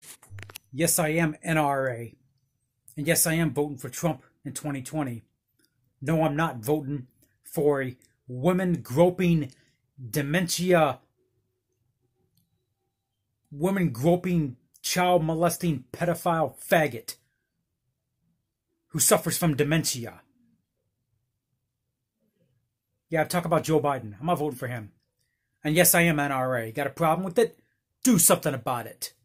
Yes, I am NRA. And yes, I am voting for Trump in 2020. No, I'm not voting for a women groping, dementia, women groping, child molesting, pedophile faggot who suffers from dementia. Yeah, talk about Joe Biden. I'm not voting for him. And yes, I am NRA. Got a problem with it? Do something about it.